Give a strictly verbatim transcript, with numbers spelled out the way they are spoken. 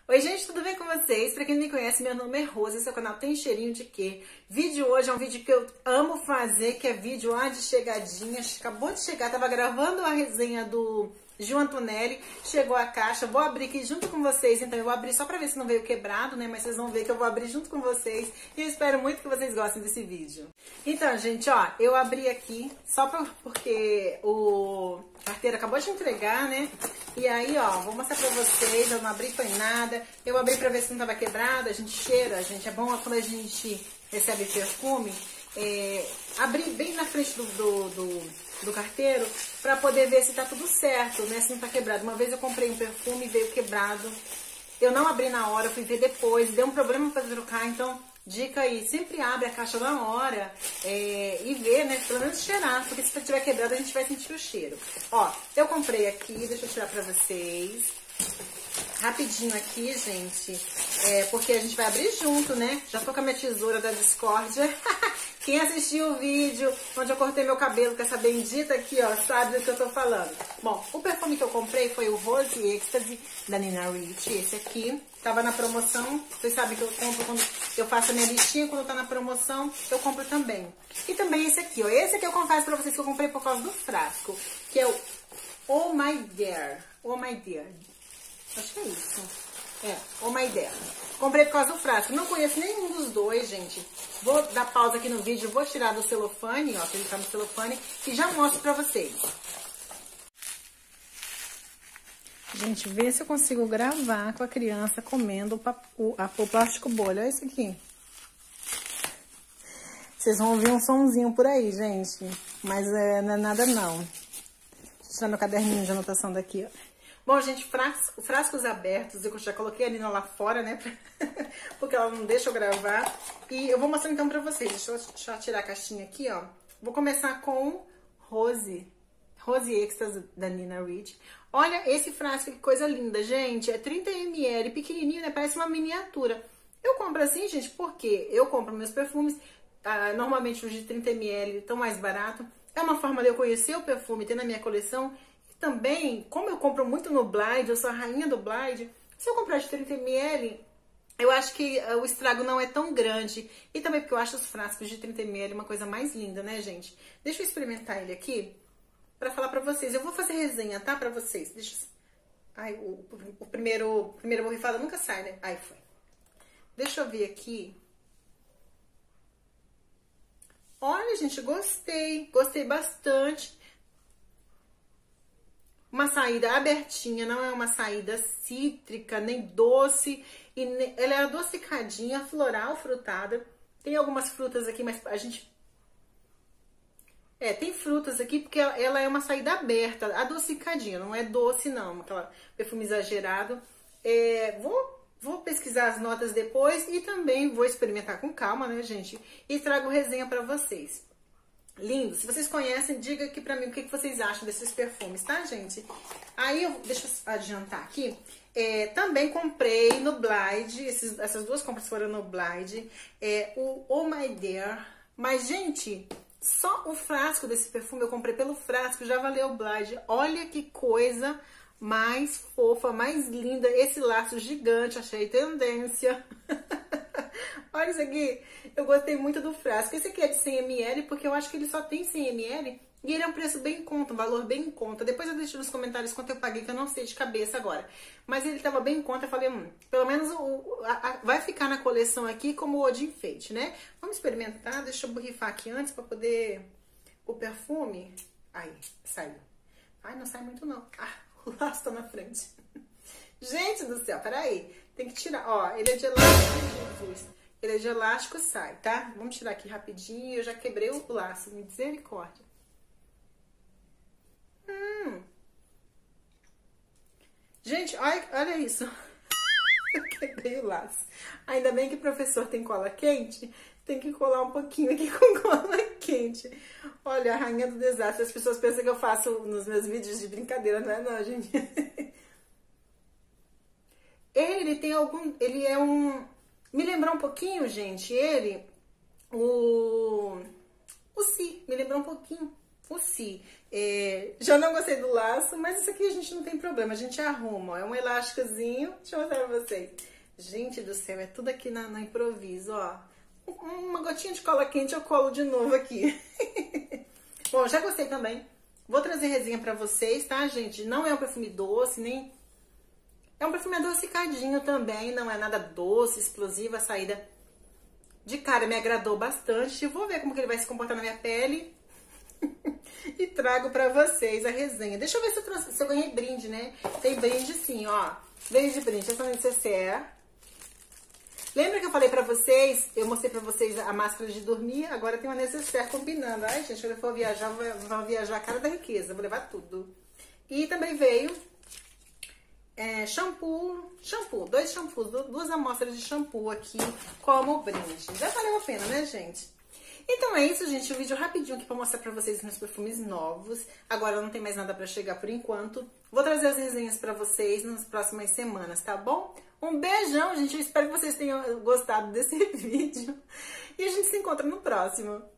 Oi gente, tudo bem com vocês? Pra quem não me conhece, meu nome é Rose, esse é o canal Tem Cheirinho de Quê? Vídeo hoje é um vídeo que eu amo fazer, que é vídeo lá de chegadinha. Acabou de chegar, tava gravando a resenha do Gil Antonelli, chegou a caixa, vou abrir aqui junto com vocês. Então eu vou abrir só pra ver se não veio quebrado, né? Mas vocês vão ver que eu vou abrir junto com vocês e eu espero muito que vocês gostem desse vídeo. Então, gente, ó, eu abri aqui só pra, porque o carteiro acabou de entregar, né? E aí, ó, vou mostrar pra vocês, eu não abri foi nada. Eu abri pra ver se não tava quebrado, a gente cheira, gente, é bom quando a gente recebe perfume, é, abrir bem na frente do, do, do, do carteiro pra poder ver se tá tudo certo, né, se não tá quebrado. Uma vez eu comprei um perfume e veio quebrado, eu não abri na hora, eu fui ver depois, deu um problema pra trocar, então... Dica aí, sempre abre a caixa na hora é, e vê, né, pelo menos cheirar, porque se tiver quebrado a gente vai sentir o cheiro. Ó, eu comprei aqui, deixa eu tirar pra vocês, rapidinho aqui, gente, é, porque a gente vai abrir junto, né, já tô com a minha tesoura da discórdia. Quem assistiu o vídeo onde eu cortei meu cabelo com essa bendita aqui, ó, sabe do que eu tô falando. Bom, o perfume que eu comprei foi o Rose Ecstasy da Nina Ricci, esse aqui. Tava na promoção, vocês sabem que eu compro quando eu faço a minha listinha, quando tá na promoção, eu compro também. E também esse aqui, ó, esse aqui eu confesso pra vocês que eu comprei por causa do frasco, que é o Oh My Dear, Oh My Dear, acho que é isso, é, Oh My Dear. Comprei por causa do frasco, não conheço nenhum dos dois, gente. Vou dar pausa aqui no vídeo, vou tirar do celofane, ó, que ele tá no celofane, e já mostro pra vocês. Gente, vê se eu consigo gravar com a criança comendo o, a, o plástico bolha. Olha isso aqui. Vocês vão ouvir um sonzinho por aí, gente. Mas é, não é nada, não. Deixa eu tirar meu caderninho de anotação daqui, ó. Bom, gente, frasco, frascos abertos. Eu já coloquei a Nina lá fora, né? Porque ela não deixa eu gravar. E eu vou mostrar então pra vocês. Deixa eu, deixa eu tirar a caixinha aqui, ó. Vou começar com Rose. Rose Ecstasy da Nina Ricci. Olha esse frasco, que coisa linda, gente. É trinta mililitros, pequenininho, né? Parece uma miniatura. Eu compro assim, gente, porque eu compro meus perfumes. Ah, normalmente os de trinta mililitros estão mais barato. É uma forma de eu conhecer o perfume, ter na minha coleção. E também, como eu compro muito no Blind, eu sou a rainha do Blind. Se eu comprar de trinta mililitros, eu acho que o estrago não é tão grande. E também porque eu acho os frascos de trinta mililitros uma coisa mais linda, né, gente? Deixa eu experimentar ele aqui. Pra falar pra vocês, eu vou fazer resenha, tá? Pra vocês, deixa eu... Ai, o, o primeiro, primeiro borrifada nunca sai, né? Ai, foi. Deixa eu ver aqui. Olha, gente, gostei, gostei bastante. Uma saída abertinha, não é uma saída cítrica, nem doce. E nem... Ela é adocicadinha, floral, frutada. Tem algumas frutas aqui, mas a gente... É, tem frutas aqui porque ela é uma saída aberta, adocicadinha, não é doce não, aquela perfume exagerado. É, vou, vou pesquisar as notas depois e também vou experimentar com calma, né, gente? E trago resenha pra vocês. Lindo, se vocês conhecem, diga aqui pra mim o que vocês acham desses perfumes, tá, gente? Aí, eu, deixa eu adiantar aqui, é, também comprei no Blind, esses, essas duas compras foram no Blind, é, o Oh My Dear, mas, gente... Só o frasco desse perfume, eu comprei pelo frasco, já valeu o Blind. Olha que coisa mais fofa, mais linda. Esse laço gigante, achei tendência. Olha isso aqui. Eu gostei muito do frasco. Esse aqui é de cem mililitros, porque eu acho que ele só tem cem mililitros. E ele é um preço bem em conta, um valor bem em conta. Depois eu deixo nos comentários quanto eu paguei, que eu não sei de cabeça agora. Mas ele tava bem em conta, eu falei, hum, pelo menos o, a, a, vai ficar na coleção aqui como o de enfeite, né? Vamos experimentar, deixa eu borrifar aqui antes pra poder... O perfume... Aí, saiu. Ai, não sai muito não. Ah, o laço tá na frente. Gente do céu, peraí. Tem que tirar, ó, ele é de elástico, Jesus. Ele é de elástico, sai, tá? Vamos tirar aqui rapidinho, eu já quebrei o laço, misericórdia. Hum. Gente, olha, olha isso. Eu quebrei o laço. Ainda bem que o professor tem cola quente. Tem que colar um pouquinho aqui com cola quente. Olha, a rainha do desastre. As pessoas pensam que eu faço nos meus vídeos de brincadeira. Não é não, gente. Ele tem algum... Ele é um... Me lembrou um pouquinho, gente, ele... O... O Si. Me lembrou um pouquinho. o si. É, já não gostei do laço, mas isso aqui a gente não tem problema, a gente arruma, ó. É um elásticozinho, deixa eu mostrar pra vocês. Gente do céu, é tudo aqui na, no improviso, ó. Uma gotinha de cola quente eu colo de novo aqui. Bom, já gostei também. Vou trazer resenha pra vocês, tá, gente? Não é um perfume doce, nem... É um perfume adocicadinho também, não é nada doce, explosivo. A saída de cara me agradou bastante. Vou ver como que ele vai se comportar na minha pele. E trago pra vocês a resenha. Deixa eu ver se eu, trouxe, se eu ganhei brinde, né? Tem brinde sim, ó. Veio de brinde, essa necessaire. Lembra que eu falei pra vocês, eu mostrei pra vocês a máscara de dormir, agora tem uma necessaire combinando. Ai, gente, quando eu for viajar, vou viajar a cara da riqueza, vou levar tudo. E também veio é, shampoo, shampoo, dois shampoos, duas amostras de shampoo aqui como brinde. Já valeu a pena, né, gente? Então é isso, gente, um vídeo rapidinho aqui pra mostrar pra vocês meus perfumes novos. Agora não tem mais nada pra chegar por enquanto. Vou trazer as resenhas pra vocês nas próximas semanas, tá bom? Um beijão, gente, eu espero que vocês tenham gostado desse vídeo. E a gente se encontra no próximo.